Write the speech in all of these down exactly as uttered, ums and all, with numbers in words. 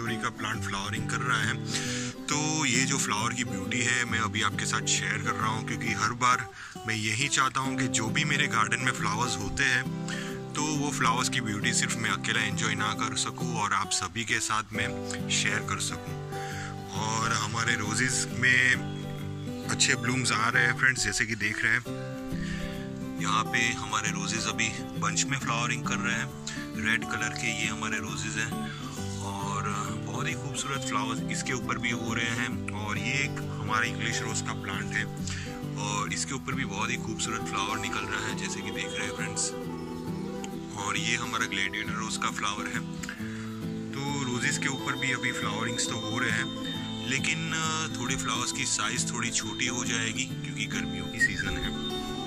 Glory का plant flowering कर रहा है। तो ये जो फ्लावर की ब्यूटी है मैं अभी आपके साथ शेयर कर रहा हूँ, क्योंकि हर बार मैं यही चाहता हूँ कि जो भी मेरे गार्डन में फ्लावर्स होते हैं तो वो फ्लावर्स की ब्यूटी सिर्फ मैं अकेला एंजॉय ना कर सकूँ और आप सभी के साथ मैं शेयर कर सकूँ। और हमारे रोजेस में अच्छे ब्लूम्स आ रहे हैं फ्रेंड्स, जैसे कि देख रहे हैं यहाँ पे हमारे रोजेस अभी बंच में फ्लावरिंग कर रहे हैं। रेड कलर के ये हमारे रोजेस हैं और बहुत ही खूबसूरत फ्लावर्स इसके ऊपर भी हो रहे हैं। और ये एक हमारा इंग्लिश रोज का प्लांट है और इसके ऊपर भी बहुत ही खूबसूरत फ्लावर निकल रहा है, जैसे कि देख रहे हैं फ्रेंड्स। और ये हमारा ग्लेडिएटर रोज का फ्लावर है। तो रोजेस के ऊपर भी अभी फ्लावरिंग्स तो हो रहे हैं, लेकिन थोड़े फ्लावर्स की साइज थोड़ी छोटी हो जाएगी क्योंकि गर्मियों की सीजन है।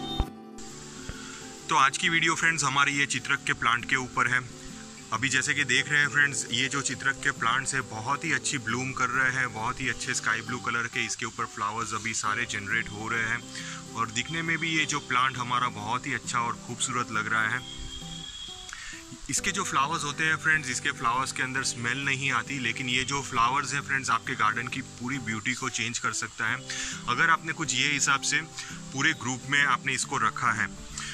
तो आज की वीडियो फ्रेंड्स हमारे ये चित्रक के प्लांट के ऊपर है। अभी जैसे कि देख रहे हैं फ्रेंड्स, ये जो चित्रक के प्लांट्स है बहुत ही अच्छी ब्लूम कर रहे हैं, बहुत ही अच्छे स्काई ब्लू कलर के इसके ऊपर फ्लावर्स अभी सारे जनरेट हो रहे हैं। और दिखने में भी ये जो प्लांट हमारा बहुत ही अच्छा और खूबसूरत लग रहा है। इसके जो फ्लावर्स होते हैं फ्रेंड्स, इसके फ्लावर्स के अंदर स्मेल नहीं आती, लेकिन ये जो फ्लावर्स है फ्रेंड्स आपके गार्डन की पूरी ब्यूटी को चेंज कर सकता है। अगर आपने कुछ ये हिसाब से पूरे ग्रुप में आपने इसको रखा है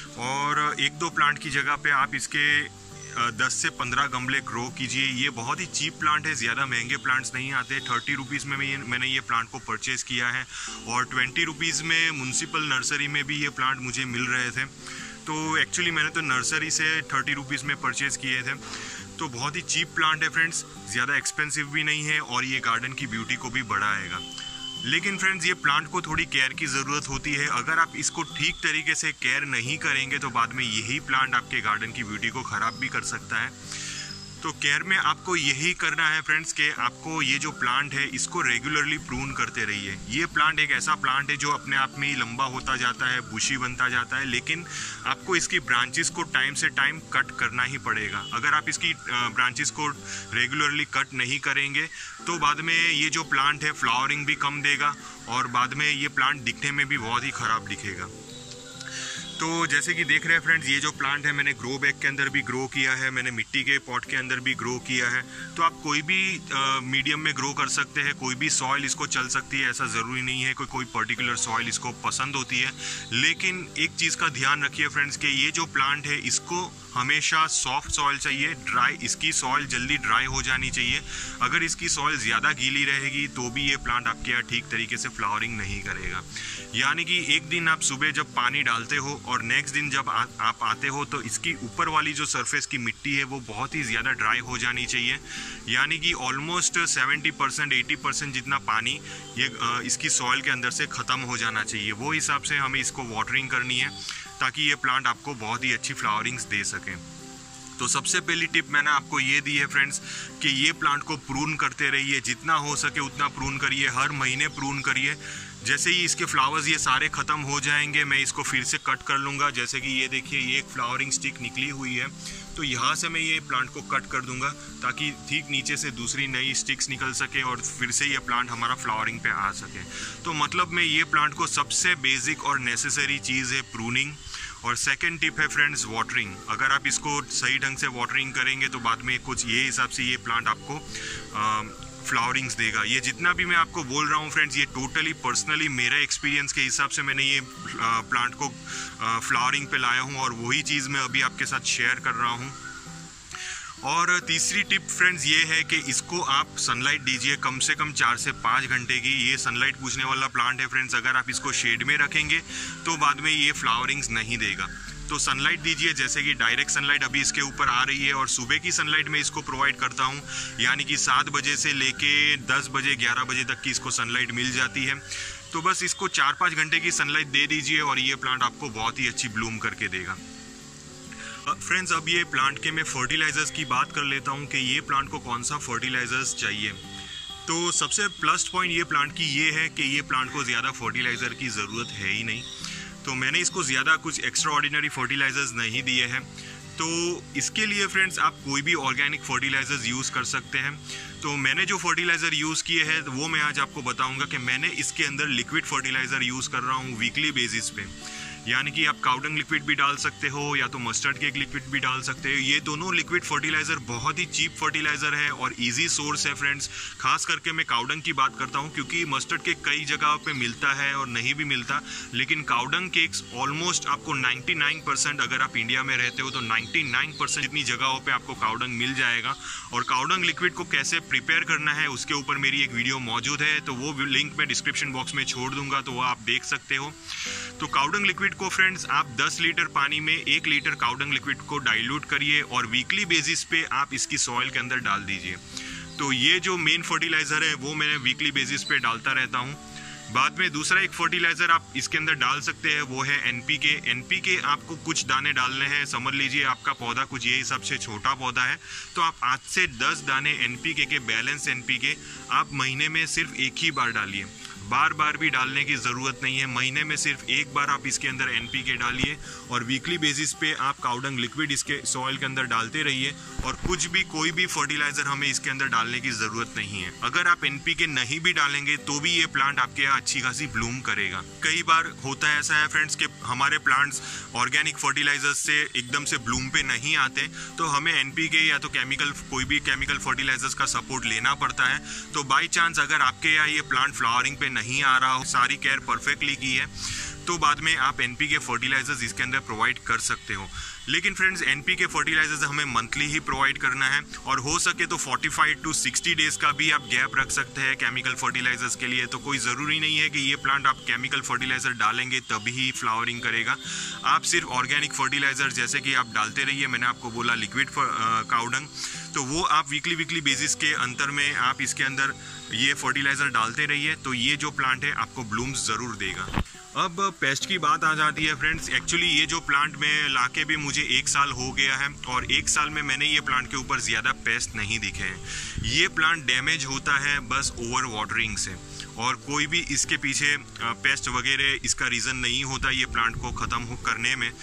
और एक दो प्लांट की जगह पे आप इसके दस से पंद्रह गमले ग्रो कीजिए। ये बहुत ही चीप प्लांट है, ज़्यादा महंगे प्लांट्स नहीं आते। थर्टी रुपीज़ में मैं मैंने ये प्लांट को परचेज़ किया है और ट्वेंटी रुपीज़ में म्यूनसिपल नर्सरी में भी ये प्लांट मुझे मिल रहे थे। तो एक्चुअली मैंने तो नर्सरी से थर्टी रुपीज़ में परचेज़ किए थे। तो बहुत ही चीप प्लांट है फ्रेंड्स, ज़्यादा एक्सपेंसिव भी नहीं है और ये गार्डन की ब्यूटी को भी बढ़ाएगा। लेकिन फ्रेंड्स ये प्लांट को थोड़ी केयर की ज़रूरत होती है। अगर आप इसको ठीक तरीके से केयर नहीं करेंगे तो बाद में यही प्लांट आपके गार्डन की ब्यूटी को ख़राब भी कर सकता है। तो केयर में आपको यही करना है फ्रेंड्स कि आपको ये जो प्लांट है इसको रेगुलरली प्रून करते रहिए। ये प्लांट एक ऐसा प्लांट है जो अपने आप में ही लंबा होता जाता है, बुशी बनता जाता है, लेकिन आपको इसकी ब्रांचेस को टाइम से टाइम कट करना ही पड़ेगा। अगर आप इसकी ब्रांचेस को रेगुलरली कट नहीं करेंगे तो बाद में ये जो प्लांट है फ्लावरिंग भी कम देगा और बाद में ये प्लांट दिखने में भी बहुत ही ख़राब दिखेगा। तो जैसे कि देख रहे हैं फ्रेंड्स, ये जो प्लांट है मैंने ग्रो बैग के अंदर भी ग्रो किया है, मैंने मिट्टी के पॉट के अंदर भी ग्रो किया है। तो आप कोई भी मीडियम में ग्रो कर सकते हैं, कोई भी सॉइल इसको चल सकती है, ऐसा ज़रूरी नहीं है कोई कोई पर्टिकुलर सॉइल इसको पसंद होती है। लेकिन एक चीज़ का ध्यान रखिए फ्रेंड्स कि ये जो प्लांट है इसको हमेशा सॉफ्ट सॉइल चाहिए, ड्राई इसकी सॉइल जल्दी ड्राई हो जानी चाहिए। अगर इसकी सॉइल ज़्यादा गीली रहेगी तो भी ये प्लांट आपके यहाँ ठीक तरीके से फ्लावरिंग नहीं करेगा। यानी कि एक दिन आप सुबह जब पानी डालते हो और नेक्स्ट दिन जब आ, आप आते हो तो इसकी ऊपर वाली जो सरफेस की मिट्टी है वो बहुत ही ज़्यादा ड्राई हो जानी चाहिए। यानी कि almost seventy percent eighty percent जितना पानी ये इसकी सॉइल के अंदर से ख़त्म हो जाना चाहिए। वो हिसाब से हमें इसको वाटरिंग करनी है ताकि ये प्लांट आपको बहुत ही अच्छी फ्लावरिंग्स दे सकें। तो सबसे पहली टिप मैंने आपको ये दी है फ्रेंड्स कि ये प्लांट को प्रून करते रहिए, जितना हो सके उतना प्रून करिए, हर महीने प्रून करिए। जैसे ही इसके फ्लावर्स ये सारे ख़त्म हो जाएंगे मैं इसको फिर से कट कर लूँगा। जैसे कि ये देखिए ये एक फ्लावरिंग स्टिक निकली हुई है, तो यहाँ से मैं ये प्लांट को कट कर दूंगा ताकि ठीक नीचे से दूसरी नई स्टिक्स निकल सके और फिर से ये प्लांट हमारा फ्लावरिंग पे आ सके। तो मतलब में ये प्लांट को सबसे बेसिक और नेसेसरी चीज़ है प्रूनिंग। और सेकंड टिप है फ्रेंड्स वाटरिंग। अगर आप इसको सही ढंग से वाटरिंग करेंगे तो बाद में कुछ ये हिसाब से ये प्लांट आपको आ, फ्लावरिंग्स देगा। ये जितना भी मैं आपको बोल रहा हूँ फ्रेंड्स ये टोटली पर्सनली मेरा एक्सपीरियंस के हिसाब से मैंने ये प्लांट को फ्लावरिंग पे लाया हूँ और वही चीज़ मैं अभी आपके साथ शेयर कर रहा हूँ। और तीसरी टिप फ्रेंड्स ये है कि इसको आप सनलाइट दीजिए कम से कम चार से पाँच घंटे की। ये सनलाइट पूछने वाला प्लांट है फ्रेंड्स, अगर आप इसको शेड में रखेंगे तो बाद में ये फ्लावरिंग्स नहीं देगा। तो सनलाइट दीजिए, जैसे कि डायरेक्ट सनलाइट अभी इसके ऊपर आ रही है और सुबह की सनलाइट में इसको प्रोवाइड करता हूँ, यानी कि सात बजे से लेके दस बजे ग्यारह बजे तक की इसको सनलाइट मिल जाती है। तो बस इसको चार पाँच घंटे की सनलाइट दे दीजिए और ये प्लांट आपको बहुत ही अच्छी ब्लूम करके देगा। फ्रेंड्स अब ये प्लांट के मैं फर्टिलाइजर्स की बात कर लेता हूँ कि ये प्लांट को कौन सा फर्टिलाइजर्स चाहिए। तो सबसे प्लस पॉइंट ये प्लांट की ये है कि ये प्लांट को ज़्यादा फर्टिलाइज़र की ज़रूरत है ही नहीं। तो मैंने इसको ज़्यादा कुछ एक्स्ट्रा ऑर्डिनरी फर्टिलाइजर्स नहीं दिए हैं। तो इसके लिए फ्रेंड्स आप कोई भी ऑर्गेनिक फर्टिलाइजर्स यूज़ कर सकते हैं। तो मैंने जो फर्टिलाइज़र यूज़ किए हैं वो मैं आज आपको बताऊंगा कि मैंने इसके अंदर लिक्विड फर्टिलाइज़र यूज़ कर रहा हूँ वीकली बेसिस पे। यानी कि आप काउडंग लिक्विड भी डाल सकते हो या तो मस्टर्ड केक लिक्विड भी डाल सकते हो। ये दोनों लिक्विड फर्टिलाइजर बहुत ही चीप फर्टिलाइजर है और इजी सोर्स है फ्रेंड्स। खास करके मैं काउडंग की बात करता हूँ क्योंकि मस्टर्ड केक कई जगहों पे मिलता है और नहीं भी मिलता, लेकिन काउडंग केक्स ऑलमोस्ट आपको निन्यानवे परसेंट, अगर आप इंडिया में रहते हो तो निन्यानवे परसेंट इतनी जगहों पे आपको काउडंग मिल जाएगा। और काउडंग लिक्विड को कैसे प्रिपेयर करना है उसके ऊपर मेरी एक वीडियो मौजूद है, तो वो लिंक मैं डिस्क्रिप्शन बॉक्स में छोड़ दूंगा, तो वो आप देख सकते हो। तो काउडंग लिक्विड को फ्रेंड्स आप दस लीटर पानी में एक लीटर काउडंग लिक्विड को डाइल्यूट करिए और वीकली बेसिस पे आप इसकी सॉइल के अंदर डाल दीजिए। तो ये जो मेन फर्टिलाइजर है वो मैं वीकली बेसिस पे डालता रहता हूँ। बाद में दूसरा एक फर्टिलाइजर आप इसके अंदर डाल सकते हैं, वो है एनपीके। एनपीके आपको कुछ दाने डालने हैं, समझ लीजिए आपका पौधा कुछ ये हिसाब से छोटा पौधा है तो आप आठ से दस दाने एनपीके के, बैलेंस एनपीके आप महीने में सिर्फ एक ही बार डालिए। बार बार भी डालने की ज़रूरत नहीं है, महीने में सिर्फ एक बार आप इसके अंदर एनपीके डालिए और वीकली बेसिस पे आप काउडंग लिक्विड इसके सॉइल के अंदर डालते रहिए। और कुछ भी कोई भी फर्टिलाइजर हमें इसके अंदर डालने की ज़रूरत नहीं है। अगर आप एनपीके नहीं भी डालेंगे तो भी ये प्लांट आपके यहाँ अच्छी खासी ब्लूम करेगा। कई बार होता है ऐसा है फ्रेंड्स कि हमारे प्लांट्स ऑर्गेनिक फर्टिलाइजर से एकदम से ब्लूम पे नहीं आते, तो हमें एनपीके या तो केमिकल, कोई भी केमिकल फर्टिलाइजर्स का सपोर्ट लेना पड़ता है। तो बाई चांस अगर आपके यहाँ ये प्लांट फ्लावरिंग पे नहीं आ रहा हो, सारी केयर परफेक्टली की है, तो बाद में आप एनपीके फर्टिलाइजर्स इसके अंदर प्रोवाइड कर सकते हो। लेकिन फ्रेंड्स एनपीके फर्टिलाइजर्स हमें मंथली ही प्रोवाइड करना है और हो सके तो पैंतालीस टू साठ डेज का भी आप गैप रख सकते हैं केमिकल फर्टिलाइजर्स के लिए। तो कोई ज़रूरी नहीं है कि ये प्लांट आप केमिकल फर्टिलाइजर डालेंगे तभी ही फ्लावरिंग करेगा। आप सिर्फ ऑर्गेनिक फर्टिलाइजर जैसे कि आप डालते रहिए, मैंने आपको बोला लिक्विड काउडंग, तो वो आप वीकली वीकली बेसिस के अंतर में आप इसके अंदर ये फर्टिलाइजर डालते रहिए, तो ये जो प्लांट है आपको ब्लूम्स ज़रूर देगा। अब पेस्ट की बात आ जाती है फ्रेंड्स। एक्चुअली ये जो प्लांट में लाके भी मुझे एक साल हो गया है और एक साल में मैंने ये प्लांट के ऊपर ज़्यादा पेस्ट नहीं दिखे हैं। ये प्लांट डैमेज होता है बस ओवर वाटरिंग से, और कोई भी इसके पीछे पेस्ट वगैरह इसका रीज़न नहीं होता ये प्लांट को ख़त्म करने में।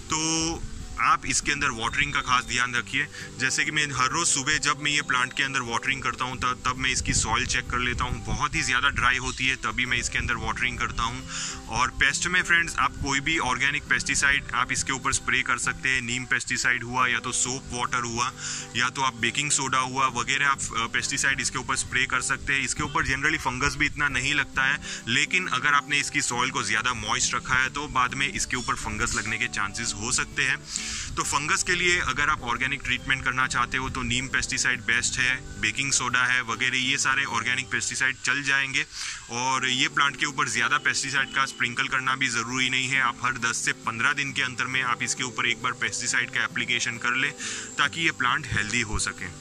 तो आप इसके अंदर वाटरिंग का खास ध्यान रखिए। जैसे कि मैं हर रोज़ सुबह जब मैं ये प्लांट के अंदर वाटरिंग करता हूँ तब तब मैं इसकी सॉइल चेक कर लेता हूँ। बहुत ही ज़्यादा ड्राई होती है तभी मैं इसके अंदर वाटरिंग करता हूँ। और पेस्ट में फ्रेंड्स आप कोई भी ऑर्गेनिक पेस्टिसाइड आप इसके ऊपर स्प्रे कर सकते हैं। नीम पेस्टिसाइड हुआ या तो सोप वाटर हुआ या तो आप बेकिंग सोडा हुआ वगैरह आप पेस्टिसाइड इसके ऊपर स्प्रे कर सकते हैं। इसके ऊपर जनरली फंगस भी इतना नहीं लगता है, लेकिन अगर आपने इसकी सॉइल को ज़्यादा मॉइस्ट रखा है तो बाद में इसके ऊपर फंगस लगने के चांसेस हो सकते हैं। तो फंगस के लिए अगर आप ऑर्गेनिक ट्रीटमेंट करना चाहते हो तो नीम पेस्टिसाइड बेस्ट है, बेकिंग सोडा है वगैरह, ये सारे ऑर्गेनिक पेस्टिसाइड चल जाएंगे। और ये प्लांट के ऊपर ज़्यादा पेस्टिसाइड का स्प्रिंकल करना भी ज़रूरी नहीं है। आप हर दस से पंद्रह दिन के अंतर में आप इसके ऊपर एक बार पेस्टिसाइड का एप्लीकेशन कर ले ताकि ये प्लांट हेल्दी हो सके।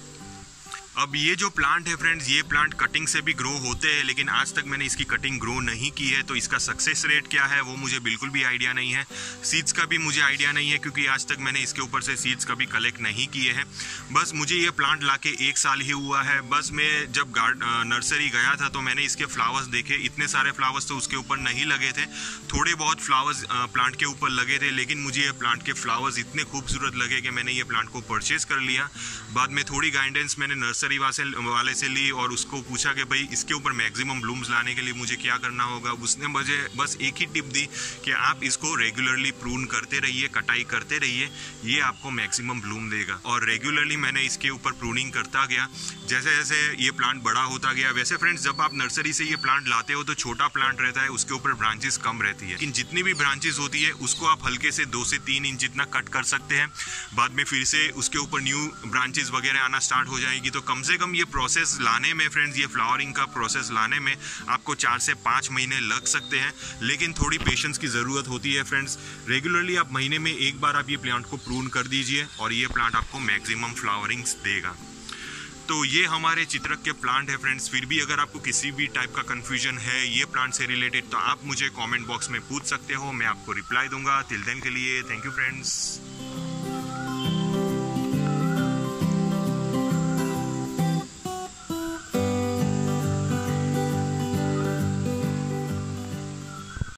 अब ये जो प्लांट है फ्रेंड्स, ये प्लांट कटिंग से भी ग्रो होते हैं, लेकिन आज तक मैंने इसकी कटिंग ग्रो नहीं की है, तो इसका सक्सेस रेट क्या है वो मुझे बिल्कुल भी आइडिया नहीं है। सीड्स का भी मुझे आइडिया नहीं है क्योंकि आज तक मैंने इसके ऊपर से सीड्स कभी कलेक्ट नहीं किए हैं। बस मुझे ये प्लांट लाके एक साल ही हुआ है। बस मैं जब गार्ड नर्सरी गया था तो मैंने इसके फ्लावर्स देखे, इतने सारे फ्लावर्स तो उसके ऊपर नहीं लगे थे, थोड़े बहुत फ्लावर्स प्लांट के ऊपर लगे थे, लेकिन मुझे ये प्लांट के फ्लावर्स इतने खूबसूरत लगे कि मैंने ये प्लांट को परचेज कर लिया। बाद में थोड़ी गाइडेंस मैंने नर्सरी वाले से ली और उसको पूछा कि भाई इसके ऊपर मैक्सिमम ब्लूम्स लाने के लिए मुझे क्या करना होगा। उसने मुझे बस एक ही टिप दी कि आप इसको रेगुलरली प्रून करते रहिए, कटाई करते रहिए, ये आपको मैक्सिमम ब्लूम देगा। और रेगुलरली मैंने इसके ऊपर प्रूनिंग करता गया। जैसे जैसे ये प्लांट बड़ा होता गया, वैसे फ्रेंड्स जब आप नर्सरी से ये प्लांट लाते हो तो छोटा प्लांट रहता है, उसके ऊपर ब्रांचेस कम रहती है, लेकिन जितनी भी ब्रांचेस होती है उसको आप हल्के से दो से तीन इंच जितना कट कर सकते हैं। बाद में फिर से उसके ऊपर न्यू ब्रांचेस वगैरह आना स्टार्ट हो जाएगी। तो कम से कम ये प्रोसेस लाने में फ्रेंड्स, ये फ्लावरिंग का प्रोसेस लाने में आपको चार से पाँच महीने लग सकते हैं, लेकिन थोड़ी पेशेंस की ज़रूरत होती है फ्रेंड्स। रेगुलरली आप महीने में एक बार आप ये प्लांट को प्रून कर दीजिए और ये प्लांट आपको मैक्सिमम फ्लावरिंग्स देगा। तो ये हमारे चित्रक के प्लांट है फ्रेंड्स। फिर भी अगर आपको किसी भी टाइप का कन्फ्यूजन है ये प्लांट से रिलेटेड तो आप मुझे कमेंट बॉक्स में पूछ सकते हो, मैं आपको रिप्लाई दूंगा। टिल देन के लिए थैंक यू फ्रेंड्स।